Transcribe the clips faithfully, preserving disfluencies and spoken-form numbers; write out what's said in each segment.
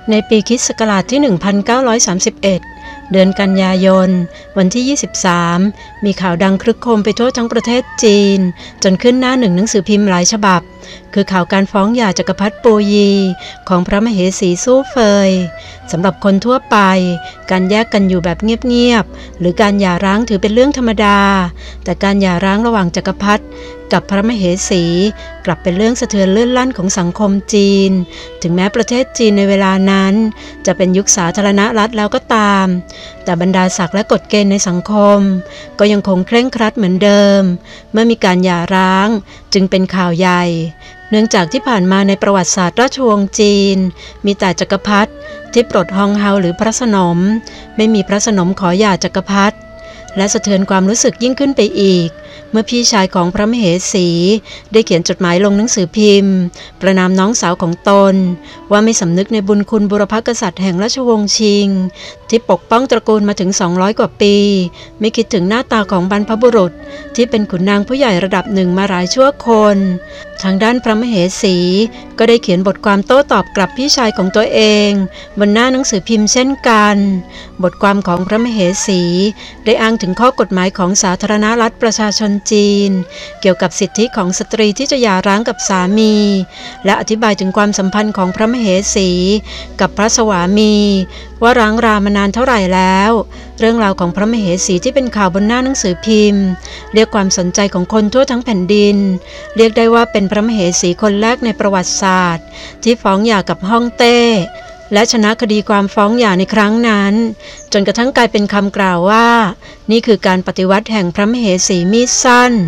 ในปีคริสต์ศักราชที่ หนึ่งพันเก้าร้อยสามสิบเอ็ด เดือนกันยายนวันที่ ยี่สิบสาม มีข่าวดังครึกโครมไปทั่วทั้งประเทศจีนจนขึ้นหน้าหนึ่งหนังสือพิมพ์หลายฉบับคือข่าวการฟ้องหย่าจักรพรรดิปูยีของพระมเหสีซู่เฟยสำหรับคนทั่วไปการแยกกันอยู่แบบเงียบๆหรือการหย่าร้างถือเป็นเรื่องธรรมดาแต่การหย่าร้างระหว่างจักรพรรดิกับพระมเหสีกลับเป็นเรื่องสะเทือนเลื่อนลั่นของสังคมจีนถึงแม้ประเทศจีนในเวลานั้นจะเป็นยุคสาธารณรัฐแล้วก็ตามแต่บรรดาศักดิ์และกฎเกณฑ์ในสังคมก็ยังคงเคร่งครัดเหมือนเดิมเมื่อมีการหย่าร้างจึงเป็นข่าวใหญ่เนื่องจากที่ผ่านมาในประวัติศาสตร์ราชวงศ์จีนมีแต่จักรพรรดิที่ปลดฮองเฮาหรือพระสนมไม่มีพระสนมขอหย่าจักรพรรดิและสะเทือนความรู้สึกยิ่งขึ้นไปอีกเมื่อพี่ชายของพระมเหสีได้เขียนจดหมายลงหนังสือพิมพ์ประนามน้องสาวของตนว่าไม่สำนึกในบุญคุณบุรพกษัตริย์แห่งราชวงศ์ชิงที่ปกป้องตระกูลมาถึงสองร้อยกว่าปีไม่คิดถึงหน้าตาของบรรพบุรุษที่เป็นขุนนางผู้ใหญ่ระดับหนึ่งมาหลายชั่วคนทางด้านพระมเหสีก็ได้เขียนบทความโต้ตอบกลับพี่ชายของตัวเองบนหน้าหนังสือพิมพ์เช่นกันบทความของพระมเหสีได้อ้างถึงข้อกฎหมายของสาธารณรัฐประชาชนจีนเกี่ยวกับสิทธิของสตรีที่จะหย่าร้างกับสามีและอธิบายถึงความสัมพันธ์ของพระมเหสีกับพระสวามีว่าร้างรามานานเท่าไหร่แล้วเรื่องราวของพระมเหสีที่เป็นข่าวบนหน้าหนังสือพิมพ์เรียกความสนใจของคนทั่วทั้งแผ่นดินเรียกได้ว่าเป็นพระมเหสีคนแรกในประวัติศาสตร์ที่ฟ้องหย่ากับฮ่องเต้และชนะคดีความฟ้องหย่าในครั้งนั้นจนกระทั่งกลายเป็นคำกล่าวว่านี่คือการปฏิวัติแห่งพระมเหสีมีดสั้น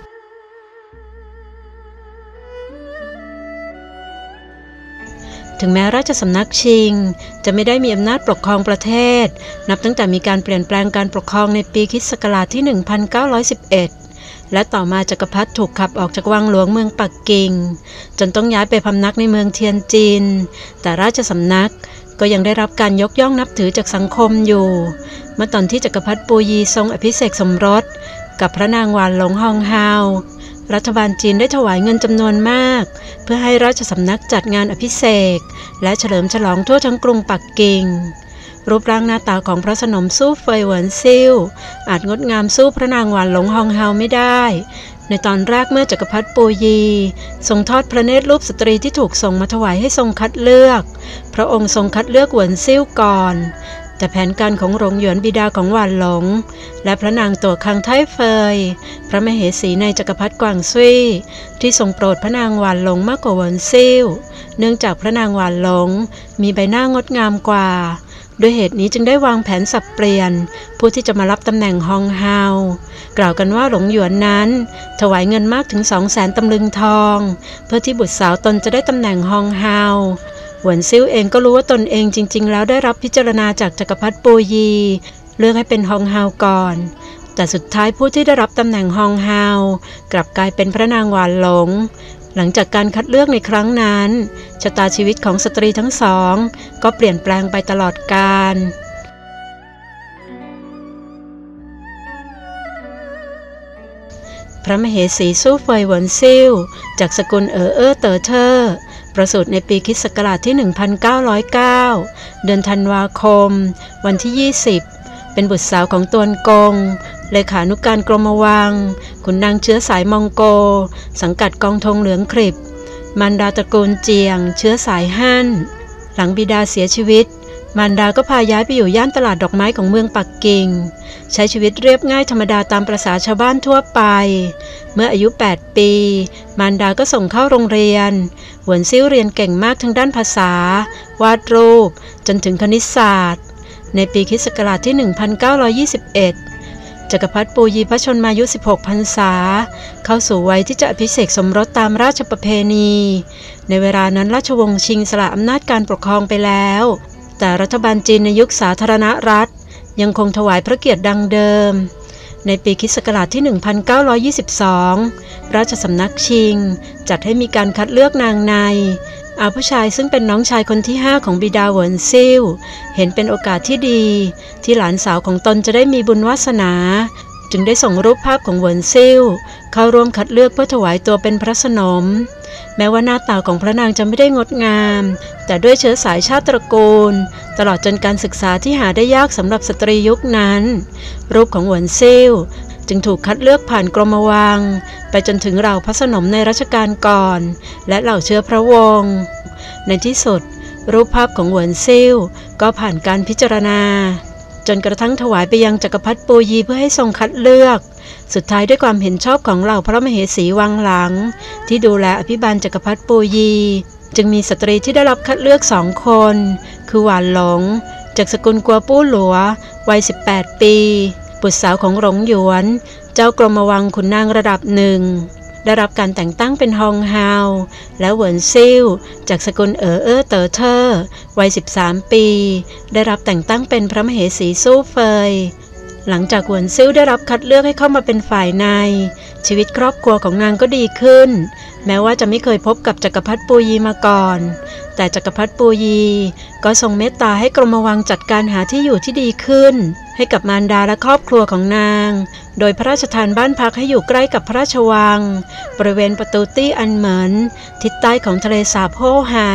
ถึงแม้ราชสำนักชิงจะไม่ได้มีอำนาจปกครองประเทศนับตั้งแต่มีการเปลี่ยนแปลงการปกครองในปีคริสต์ศักราชที่ หนึ่งพันเก้าร้อยสิบเอ็ด และต่อมาจักรพรรดิถูกขับออกจากวังหลวงเมืองปักกิ่งจนต้องย้ายไปพำนักในเมืองเทียนจินแต่ราชสำนักก็ยังได้รับการยกย่องนับถือจากสังคมอยู่เมื่อตอนที่จักรพรรดิปูยีทรงอภิเษกสมรสกับพระนางหวานหลงฮองเฮารัฐบาลจีนได้ถวายเงินจำนวนมากเพื่อให้ราชสำนักจัดงานอภิเษกและเฉลิมฉลองทั่วทั้งกรุงปักกิ่งรูปร่างหน้าตาของพระสนมซู่เฟยเหวินซิ่วอาจงดงามสู้พระนางหวานหลงฮองเฮาไม่ได้ในตอนแรกเมื่อจักรพรรดิปูยีทรงทอดพระเนตรรูปสตรีที่ถูกส่งมาถวายให้ทรงคัดเลือกพระองค์ทรงคัดเลือกเหวินซิ่วก่อนแต่แผนการของหลงหยวนบิดาของหวานหลงและพระนางตัวคังไทเฟยพระมเหสีในจักรพรรดิกวางซุยที่ทรงโปรดพระนางหวานหลงมากกว่าเหวินซิ่วเนื่องจากพระนางหวานหลงมีใบหน้างดงามกว่าด้วยเหตุนี้จึงได้วางแผนสับเปลี่ยนผู้ที่จะมารับตำแหน่งฮองเฮากล่าวกันว่าหลงหยวนนั้นถวายเงินมากถึง สองแสน ตำลึงทองเพื่อที่บุตรสาวตนจะได้ตำแหน่งฮองเฮาเหวินซิ่วเองก็รู้ว่าตนเองจริงๆแล้วได้รับพิจารณาจากจักรพรรดิปูยีเลือกให้เป็นฮองเฮาก่อนแต่สุดท้ายผู้ที่ได้รับตำแหน่งฮองเฮากลับกลายเป็นพระนางหวานหลงหลังจากการคัดเลือกในครั้งนั้นชะตาชีวิตของสตรีทั้งสองก็เปลี่ยนแปลงไปตลอดกาลพระมเหสีซู่เฟยเหวินซิ่วจากสกุลเอ๋อเอ้อเต๋อเท่อประสูติในปีคริสต์ศักราชที่ หนึ่งพันเก้าร้อยเก้า เดือนธันวาคมวันที่ ยี่สิบเป็นบุตรสาวของตวนกงเลขานุการกรมวังขุนนางเชื้อสายมองโกสังกัดกองธงเหลืองคริบมารดาตระกูลเจียงเชื้อสายฮั่นหลังบิดาเสียชีวิตมารดาก็พาย้ายไปอยู่ย่านตลาดดอกไม้ของเมืองปักกิ่งใช้ชีวิตเรียบง่ายธรรมดาตามประสาชาวบ้านทั่วไปเมื่ออายุแปดปีมารดาก็ส่งเข้าโรงเรียนเหวินซิ่วเรียนเก่งมากทั้งด้านภาษาวาดรูปจนถึงคณิตศาสตร์ในปีคริสต์ศักราชที่ หนึ่งพันเก้าร้อยยี่สิบเอ็ด จักรพรรดิปูยีพระชนมายุ สิบหก พรรษาเข้าสู่วัยที่จะอภิเษกสมรสตามราชประเพณีในเวลานั้นราชวงศ์ชิงสละอำนาจการปกครองไปแล้วแต่รัฐบาลจีนในยุคสาธารณรัฐยังคงถวายพระเกียรติดังเดิมในปีคริสต์ศักราชที่ หนึ่งพันเก้าร้อยยี่สิบสอง ราชสำนักชิงจัดให้มีการคัดเลือกนางในอาผู้ชายซึ่งเป็นน้องชายคนที่ห้าของบิดาเหวินซิ่วเห็นเป็นโอกาสที่ดีที่หลานสาวของตนจะได้มีบุญวาสนาจึงได้ส่งรูปภาพของเหวินซิ่วเข้าร่วมคัดเลือกเพื่อถวายตัวเป็นพระสนมแม้ว่าหน้าตาของพระนางจะไม่ได้งดงามแต่ด้วยเชื้อสายชาติตระกูลตลอดจนการศึกษาที่หาได้ยากสำหรับสตรียุคนั้นรูปของเหวินซิ่วจึงถูกคัดเลือกผ่านกรมวังไปจนถึงเหล่าพระสนมในรัชกาลก่อนและเหล่าเชื้อพระวงศ์ในที่สุดรูปภาพของเหวินซิ่วก็ผ่านการพิจารณาจนกระทั่งถวายไปยังจักรพรรดิปูยีเพื่อให้ทรงคัดเลือกสุดท้ายด้วยความเห็นชอบของเหล่าพระมเหสีวังหลังที่ดูแลอภิบาลจักรพรรดิปูยีจึงมีสตรีที่ได้รับคัดเลือกสองคนคือหวานหลงจากสกุลกัวปู้หลัววัยสิบแปดปีบุตรสาวของหลงหยวนเจ้ากรมวังขุนนางระดับหนึ่งได้รับการแต่งตั้งเป็นฮองฮาวและเหวินซิ่วจากสกุลเอ๋อเอ้อเต๋อเท่อวัยสิบสามปีได้รับแต่งตั้งเป็นพระมเหสีสู้เฟยหลังจากเหวินซิ่วได้รับคัดเลือกให้เข้ามาเป็นฝ่ายในชีวิตครอบครัวของนางก็ดีขึ้นแม้ว่าจะไม่เคยพบกับจักรพรรดิปูยีมาก่อนแต่จักรพรรดิปูยีก็ทรงเมตตาให้กรมวังจัดการหาที่อยู่ที่ดีขึ้นให้กับมารดาและครอบครัวของนางโดยพระราชทานบ้านพักให้อยู่ใกล้กับพระราชวังบริเวณประตูตี้อันเหมินทิศใต้ของทะเลสาบโฮไฮ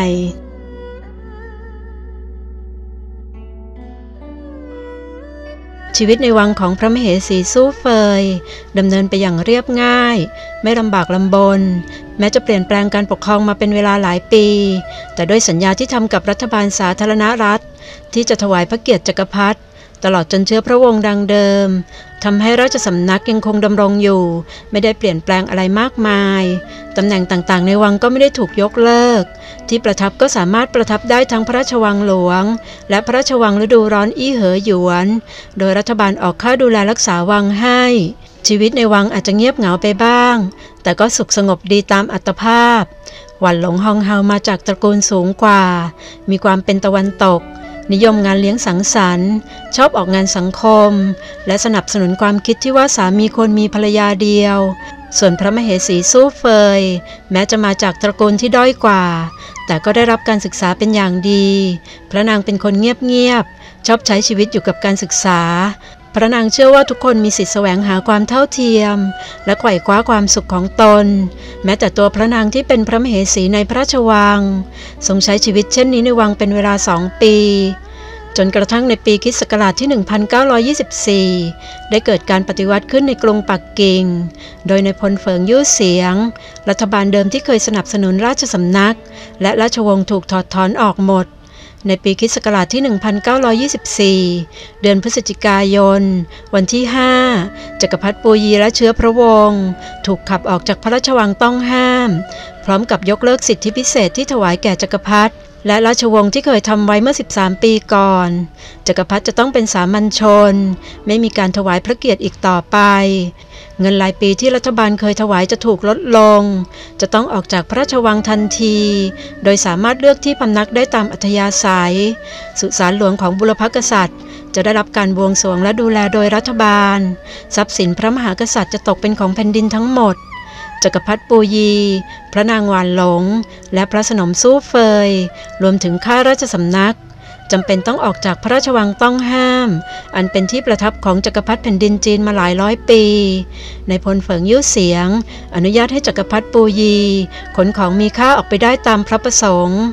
ชีวิตในวังของพระมเหสีสู้เฟยดำเนินไปอย่างเรียบง่ายไม่ลำบากลำบนแม้จะเปลี่ยนแปลงการปกครองมาเป็นเวลาหลายปีแต่ด้วยสัญญาที่ทำกับรัฐบาลสาธารณรัฐที่จะถวายพระเกียรติจักรพรรดิตลอดจนเชื้อพระวงศ์ดังเดิมทำให้ราชสำนักยังคงดำรงอยู่ไม่ได้เปลี่ยนแปลงอะไรมากมายตำแหน่งต่างๆในวังก็ไม่ได้ถูกยกเลิกที่ประทับก็สามารถประทับได้ทั้งพระราชวังหลวงและพระราชวังฤดูร้อนอี้เหอหยวนโดยรัฐบาลออกค่าดูแลรักษาวังให้ชีวิตในวังอาจจะเงียบเหงาไปบ้างแต่ก็สุขสงบดีตามอัตภาพหวันหลงฮองเฮามาจากตระกูลสูงกว่ามีความเป็นตะวันตกนิยมงานเลี้ยงสังสรรค์ชอบออกงานสังคมและสนับสนุนความคิดที่ว่าสามีควรมีภรรยาเดียวส่วนพระมเหสีสู้เฟยแม้จะมาจากตระกูลที่ด้อยกว่าแต่ก็ได้รับการศึกษาเป็นอย่างดีพระนางเป็นคนเงียบๆชอบใช้ชีวิตอยู่กับการศึกษาพระนางเชื่อว่าทุกคนมีสิทธิแสวงหาความเท่าเทียมและไขว่คว้าความสุขของตนแม้แต่ตัวพระนางที่เป็นพระมเหสีในพระราชวังทรงใช้ชีวิตเช่นนี้ในวังเป็นเวลาสองปีจนกระทั่งในปีคริสต์ศักราชที่ หนึ่งพันเก้าร้อยยี่สิบสี่ ได้เกิดการปฏิวัติขึ้นในกรุงปักกิ่งโดยในพลเฟิงยู่เสียงรัฐบาลเดิมที่เคยสนับสนุนราชสำนักและราชวงศ์ถูกถอดถอนออกหมดในปีคริสต์ศักราชที่ หนึ่งพันเก้าร้อยยี่สิบสี่ เดือนพฤศจิกายนวันที่ ห้าจักรพรรดิปูยีและเชื้อพระวงศ์ถูกขับออกจากพระราชวังต้องห้ามพร้อมกับยกเลิกสิทธิพิเศษที่ถวายแก่จักรพรรดิและราชวงศ์ที่เคยทำไว้เมื่อสิบสามปีก่อนจักรพรรดิจะต้องเป็นสามัญชนไม่มีการถวายพระเกียรติอีกต่อไปเงินรายปีที่รัฐบาลเคยถวายจะถูกลดลงจะต้องออกจากพระราชวังทันทีโดยสามารถเลือกที่พำนักได้ตามอัธยาศัยสุสานหลวงของบุรพกษัตริย์จะได้รับการบวงสรวงและดูแลโดยรัฐบาลทรัพย์สินพระมหากษัตริย์จะตกเป็นของแผ่นดินทั้งหมดจักรพรรดิปูยีพระนางหวานหลงและพระสนมสู้เฟยรวมถึงข้าราชสำนักจำเป็นต้องออกจากพระราชวังต้องห้ามอันเป็นที่ประทับของจักรพรรดิแผ่นดินจีนมาหลายร้อยปีในพลเฟิงยู่เสียงอนุญาตให้จักรพรรดิปูยีขนของมีค่าออกไปได้ตามพระประสงค์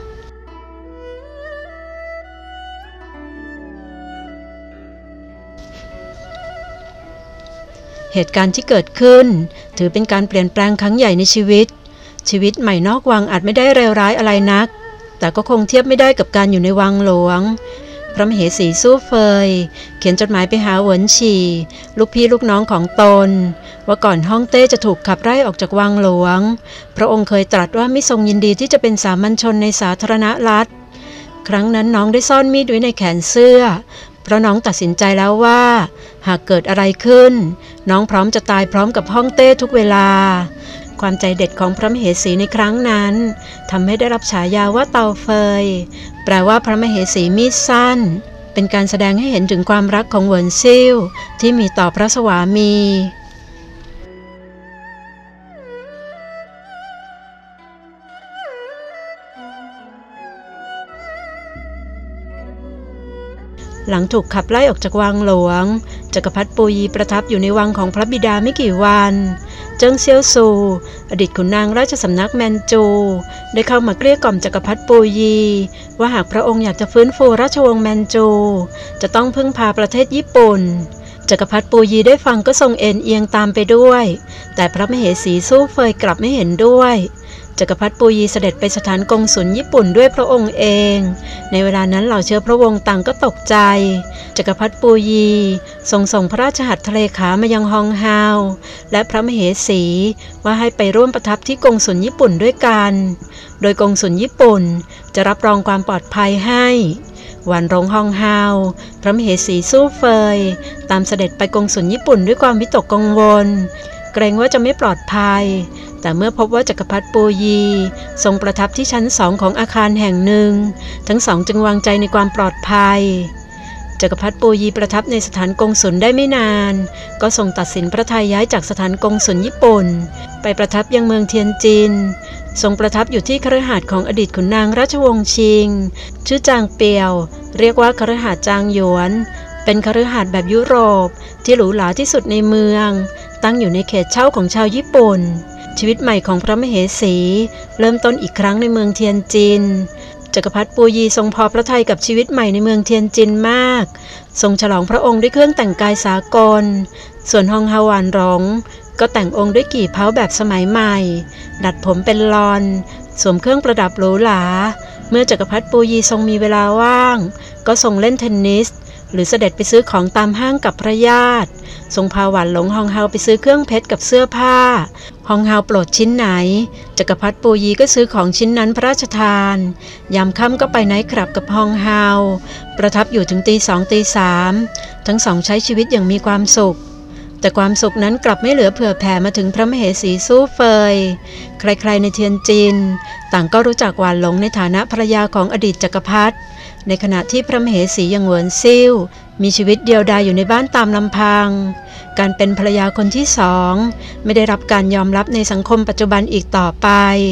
เหตุการณ์ที่เกิดขึ้นถือเป็นการเปลี่ยนแปลงครั้งใหญ่ในชีวิตชีวิตใหม่นอกวังอาจไม่ได้เลวร้ายอะไรนักแต่ก็คงเทียบไม่ได้กับการอยู่ในวังหลวงพระมเหสีสู้เฟยเขียนจดหมายไปหาเหวินฉี่ลูกพี่ลูกน้องของตนว่าก่อนฮ่องเต้จะถูกขับไล่ออกจากวังหลวงพระองค์เคยตรัสว่าไม่ทรงยินดีที่จะเป็นสามัญชนในสาธารณรัฐครั้งนั้นน้องได้ซ่อนมีดไว้ในแขนเสื้อเพราะน้องตัดสินใจแล้วว่าหากเกิดอะไรขึ้นน้องพร้อมจะตายพร้อมกับฮ่องเต้ทุกเวลาความใจเด็ดของพระมเหสีในครั้งนั้นทำให้ได้รับฉายาว่าเตาเฟยแปลว่าพระมเหสีมีดสั้นเป็นการแสดงให้เห็นถึงความรักของเหวินซิ่วที่มีต่อพระสวามีหลังถูกขับไล่ออกจากวังหลวงจักรพรรดิปูยีประทับอยู่ในวังของพระบิดาไม่กี่วันเจิ้งเซียวซูอดีตขุนนางราชสำนักแมนจูได้เข้ามาเกลี้ยกล่อมจักรพรรดิปูยีว่าหากพระองค์อยากจะฟื้นฟูราชวงศ์แมนจูจะต้องพึ่งพาประเทศญี่ปุ่นจักรพรรดิปูยีได้ฟังก็ทรงเอ็นเอียงตามไปด้วยแต่พระมเหสีสู้เฟยกลับไม่เห็นด้วยจักรพรรดิปูยีเสด็จไปสถานกงสุลญี่ปุ่นด้วยพระองค์เองในเวลานั้นเหล่าเชื้อพระวงศ์ต่างก็ตกใจจักรพรรดิปูยีทรงส่งพระราชหัตถเลขามายังฮองฮาวและพระมเหสีว่าให้ไปร่วมประทับที่กงสุลญี่ปุ่นด้วยกันโดยกงสุลญี่ปุ่นจะรับรองความปลอดภัยให้วันรงฮองฮาวพระมเหสีสู้เฟยตามเสด็จไปกงสุลญี่ปุ่นด้วยความวิตกกังวลเกรงว่าจะไม่ปลอดภัยแต่เมื่อพบว่าจักรพรรดิปูยีทรงประทับที่ชั้นสองของอาคารแห่งหนึ่งทั้งสองจึงวางใจในความปลอดภัยจักรพรรดิปูยีประทับในสถานกงสุลได้ไม่นานก็ทรงตัดสินพระทัยย้ายจากสถานกงสุลญี่ปุ่นไปประทับยังเมืองเทียนจินทรงประทับอยู่ที่คฤหาสน์ของอดีตขุนนางราชวงศ์ชิงชื่อจางเปียวเรียกว่าคฤหาสน์จางหยวนเป็นคฤหาสน์แบบยุโรปที่หรูหราที่สุดในเมืองตั้งอยู่ในเขตเช่าของชาวญี่ปุ่นชีวิตใหม่ของพระมเหสีเริ่มต้นอีกครั้งในเมืองเทียนจินจักรพรรดิปูยีทรงพอพระทัยกับชีวิตใหม่ในเมืองเทียนจินมากทรงฉลองพระองค์ด้วยเครื่องแต่งกายสากลส่วนฮองฮาวหวานหลงก็แต่งองค์ด้วยกี่เพ้าแบบสมัยใหม่ดัดผมเป็นลอนสวมเครื่องประดับหรูหราเมื่อจักรพรรดิปูยีทรงมีเวลาว่างก็ทรงเล่นเทนนิสหรือเสด็จไปซื้อของตามห้างกับพระญาติทรงพาหวานหลงฮองฮาวไปซื้อเครื่องเพชรกับเสื้อผ้าฮองฮาวโปรดชิ้นไหนจักรพรรดิปูยีก็ซื้อของชิ้นนั้นพระราชทานยามค่ำก็ไปไนท์คลับกับฮองฮาวประทับอยู่ถึงตีสองตีสามทั้งสองใช้ชีวิตอย่างมีความสุขแต่ความสุขนั้นกลับไม่เหลือเผื่อแผ่มาถึงพระมเหสีสู้เฟยใครๆในเทียนจินต่างก็รู้จักหวานหลงในฐานะภรรยาของอดีตจักรพรรดิในขณะที่พระมเหสียังเหวินซิ่วมีชีวิตเดียวดายอยู่ในบ้านตามลำพังการเป็นภรรยาคนที่สองไม่ได้รับการยอมรับในสังคมปัจจุบันอีกต่อไป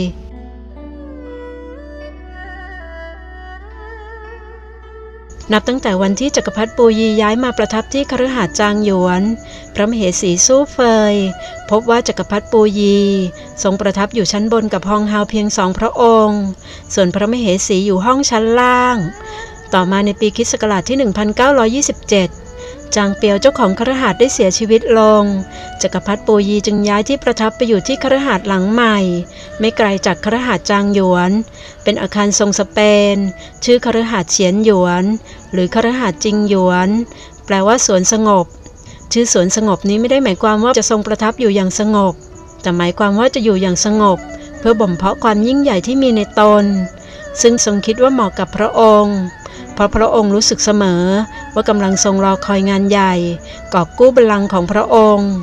นับตั้งแต่วันที่จักรพรรดิปูยีย้ายมาประทับที่คฤหาสน์จางหยวนพระมเหสีสู้เฟยพบว่าจักรพรรดิปูยีทรงประทับอยู่ชั้นบนกับฮองฮาวเพียงสองพระองค์ส่วนพระมเหสีอยู่ห้องชั้นล่างต่อมาในปีค.ศ. ที่ หนึ่งพันเก้าร้อยยี่สิบเจ็ดจางเปียวเจ้าของคฤหาสน์ได้เสียชีวิตลงจักรพรรดิปูยีจึงย้ายที่ประทับไปอยู่ที่คฤหาสน์หลังใหม่ไม่ไกลจากคฤหาสน์จางหยวนเป็นอาคารทรงสเปนชื่อคฤหาสน์เฉียนหยวนหรือคฤหาสน์จิงหยวนแปลว่าสวนสงบชื่อสวนสงบนี้ไม่ได้หมายความว่าจะทรงประทับอยู่อย่างสงบแต่หมายความว่าจะอยู่อย่างสงบเพื่อบ่มเพาะความยิ่งใหญ่ที่มีในตนซึ่งทรงคิดว่าเหมาะกับพระองค์เพราะพระองค์รู้สึกเสมอว่ากำลังทรงรอคอยงานใหญ่กอบกู้บัลลังก์ของพระองค์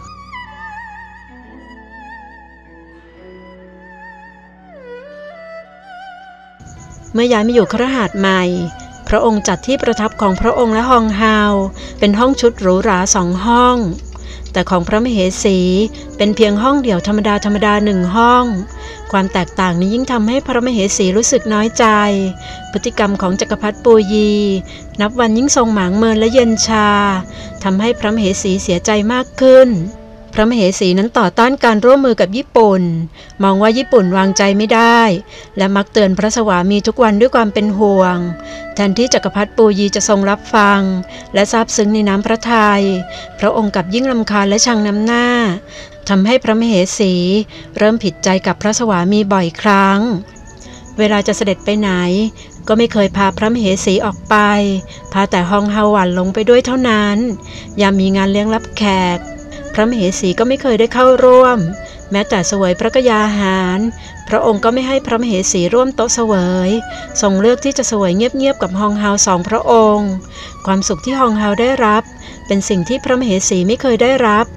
เมื่อย้ายมาอยู่คฤหาสน์ใหม่พระองค์จัดที่ประทับของพระองค์และฮองฮาวเป็นห้องชุดหรูหราสองห้องแต่ของพระมเหสีเป็นเพียงห้องเดี่ยวธรรมดาธรรมดาหนึ่งห้องความแตกต่างนี้ยิ่งทำให้พระมเหสีรู้สึกน้อยใจพฤติกรรมของจักรพรรดิปูยีนับวันยิ่งทรงหมางเมินและเย็นชาทำให้พระมเหสีเสียใจมากขึ้นพระมเหสีนั้นต่อต้านการร่วมมือกับญี่ปุ่นมองว่าญี่ปุ่นวางใจไม่ได้และมักเตือนพระสวามีทุกวันด้วยความเป็นห่วงแทนที่จักรพรรดิปูยีจะทรงรับฟังและซาบซึ้งในน้ำพระทัยพระองค์กลับยิ่งรำคาญและชังน้ำหน้าทำให้พระมเหสีเริ่มผิดใจกับพระสวามีบ่อยครั้งเวลาจะเสด็จไปไหนก็ไม่เคยพาพระมเหสีออกไปพาแต่ฮองฮาวหวานหลงไปด้วยเท่านั้นยามมีงานเลี้ยงรับแขกพระมเหสีก็ไม่เคยได้เข้าร่วมแม้แต่เสวยพระกยาหารพระองค์ก็ไม่ให้พระมเหสีร่วมโต๊ะเสวยทรงเลือกที่จะเสวยเงียบๆกับฮองฮาวสองพระองค์ความสุขที่ฮองฮาวได้รับเป็นสิ่งที่พระมเหสีไม่เคยได้รับ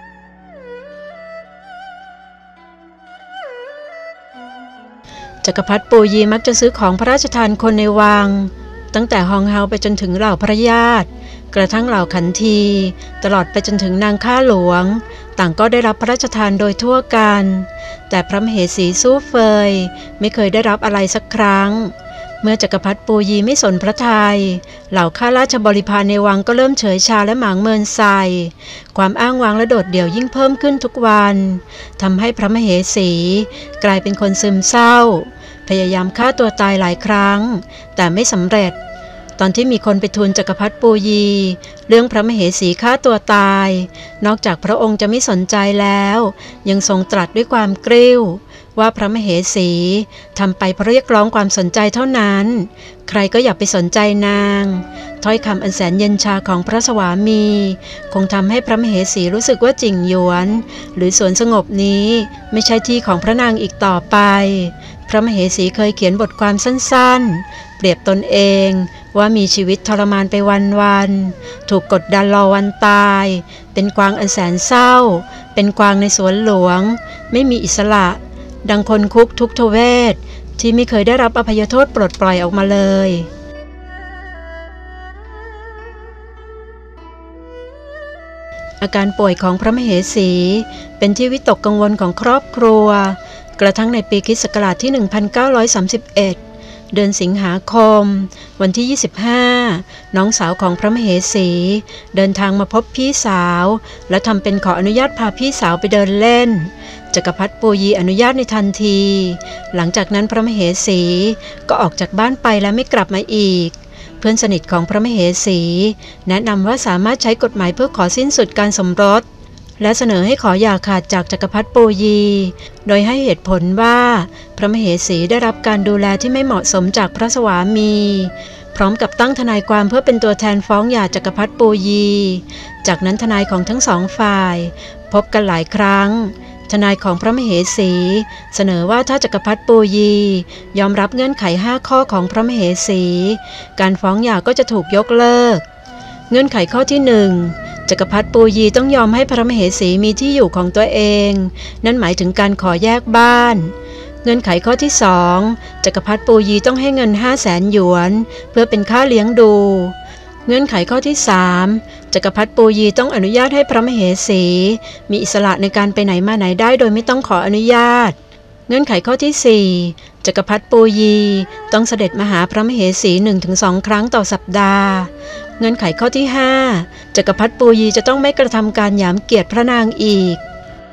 จักรพรรดิปูยีมักจะซื้อของพระราชทานคนในวังตั้งแต่ฮองฮาวไปจนถึงเหล่าพระญาติกระทั่งเหล่าขันทีตลอดไปจนถึงนางข้าหลวงต่างก็ได้รับพระราชทานโดยทั่วกันแต่พระมเหสีสู้เฟยไม่เคยได้รับอะไรสักครั้งเมื่อจักรพรรดิปูยีไม่สนพระทัยเหล่าข้าราชบริพารในวังก็เริ่มเฉยชาและหมางเมินใส่ความอ้างว้างและโดดเดี่ยวยิ่งเพิ่มขึ้นทุกวันทำให้พระมเหสีกลายเป็นคนซึมเศร้าพยายามฆ่าตัวตายหลายครั้งแต่ไม่สำเร็จตอนที่มีคนไปทูลจักรพรรดิปูยีเรื่องพระมเหสีฆ่าตัวตายนอกจากพระองค์จะไม่สนใจแล้วยังทรงตรัสด้วยความกริ้วว่าพระมเหสีทำไปเพราะเรียกร้องความสนใจเท่านั้นใครก็อย่าไปสนใจนางถ้อยคำอันแสนเย็นชาของพระสวามีคงทำให้พระมเหสีรู้สึกว่าจิ่งหยวนหรือสวนสงบนี้ไม่ใช่ที่ของพระนางอีกต่อไปพระมเหสีเคยเขียนบทความสั้นๆเปรียบตนเองว่ามีชีวิตทรมานไปวันๆถูกกดดันรอวันตายเป็นกวางอันแสนเศร้าเป็นกวางในสวนหลวงไม่มีอิสระดังคนคุกทุกทเวศที่ไม่เคยได้รับอภัยโทษปลดปล่อยออกมาเลยอาการป่วยของพระมเหสีเป็นที่วิตกกังวลของครอบครัวกระทั่งในปีคริสต์ศักราชที่ หนึ่งพันเก้าร้อยสามสิบเอ็ด เดือนสิงหาคมวันที่ ยี่สิบห้า น้องสาวของพระมเหสีเดินทางมาพบพี่สาวและทำเป็นขออนุญาตพาพี่สาวไปเดินเล่นจักรพรรดิปูยีอนุญาตในทันทีหลังจากนั้นพระมเหสีก็ออกจากบ้านไปและไม่กลับมาอีกเพื่อนสนิทของพระมเหสีแนะนำว่าสามารถใช้กฎหมายเพื่อขอสิ้นสุดการสมรสและเสนอให้ขอหย่าขาดจากจักรพรรดิปูยีโดยให้เหตุผลว่าพระมเหสีได้รับการดูแลที่ไม่เหมาะสมจากพระสวามีพร้อมกับตั้งทนายความเพื่อเป็นตัวแทนฟ้องหย่าจักรพรรดิปูยีจากนั้นทนายของทั้งสองฝ่ายพบกันหลายครั้งทนายของพระมเหสีเสนอว่าถ้าจักรพรรดิปูยียอมรับเงื่อนไขห้าข้อของพระมเหสีการฟ้องหย่าก็จะถูกยกเลิกเงื่อนไขข้อที่หนึ่งจักรพรรดิปูยีต้องยอมให้พระมเหสีมีที่อยู่ของตัวเองนั่นหมายถึงการขอแยกบ้านเงื่อนไขข้อที่สองจักรพรรดิปูยีต้องให้เงินห้าแสนหยวนเพื่อเป็นค่าเลี้ยงดูเงื่อนไขข้อที่สามจักรพรรดิปูยีต้องอนุญาตให้พระมเหสีมีอิสระในการไปไหนมาไหนได้โดยไม่ต้องขออนุญาตเงื่อนไขข้อที่สี่จักรพรรดิปูยีต้องเสด็จมาหาพระมเหสี หนึ่งถึงสอง ครั้งต่อสัปดาห์เงื่อนไขข้อที่ห้าจักรพรรดิปูยีจะต้องไม่กระทำการหยามเกียรติพระนางอีก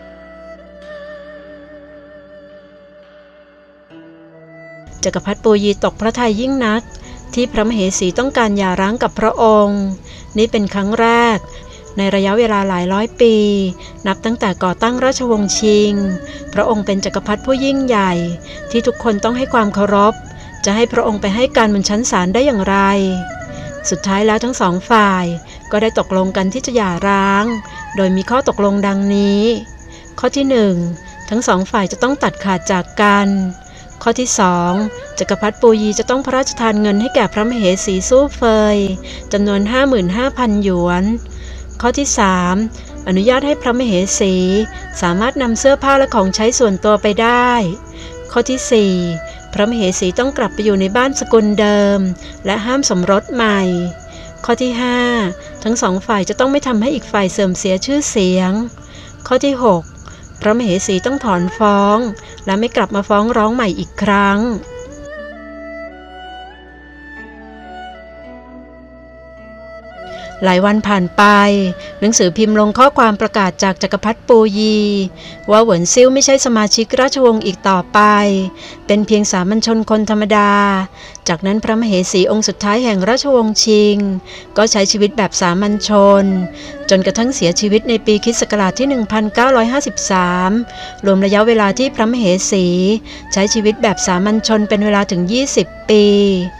จักรพรรดิปูยีตกพระทัยยิ่งนักที่พระมเหสีต้องการหย่าร้างกับพระองค์นี่เป็นครั้งแรกในระยะเวลาหลายร้อยปีนับตั้งแต่ก่อตั้งราชวงศ์ชิงพระองค์เป็นจักรพรรดิผู้ยิ่งใหญ่ที่ทุกคนต้องให้ความเคารพจะให้พระองค์ไปให้การบนชั้นศาลได้อย่างไรสุดท้ายแล้วทั้งสองฝ่ายก็ได้ตกลงกันที่จะหย่าร้างโดยมีข้อตกลงดังนี้ข้อที่หนึ่งทั้งสองฝ่ายจะต้องตัดขาดจากกันข้อที่สองจักรพรรดิปูยีจะต้องพระราชทานเงินให้แก่พระมเหสีสู้เฟยจำนวน ห้าหมื่นห้าพัน หยวนข้อที่สามอนุญาตให้พระมเหสีสามารถนำเสื้อผ้าและของใช้ส่วนตัวไปได้ข้อที่สี่พระมเหสีต้องกลับไปอยู่ในบ้านสกุลเดิมและห้ามสมรสใหม่ข้อที่ห้าทั้งสองฝ่ายจะต้องไม่ทำให้อีกฝ่ายเสื่อมเสียชื่อเสียงข้อที่หกพระมเหสีต้องถอนฟ้องและไม่กลับมาฟ้องร้องใหม่อีกครั้งหลายวันผ่านไปหนังสือพิมพ์ลงข้อความประกาศจากจักรพรรดิปูยีว่าเหวินซิ่วไม่ใช่สมาชิกราชวงศ์อีกต่อไปเป็นเพียงสามัญชนคนธรรมดาจากนั้นพระมเหสีองค์สุดท้ายแห่งราชวงศ์ชิงก็ใช้ชีวิตแบบสามัญชนจนกระทั่งเสียชีวิตในปีคริสต์ศักราชที่ หนึ่งพันเก้าร้อยห้าสิบสาม รวมระยะเวลาที่พระมเหสีใช้ชีวิตแบบสามัญชนเป็นเวลาถึงยี่สิบปี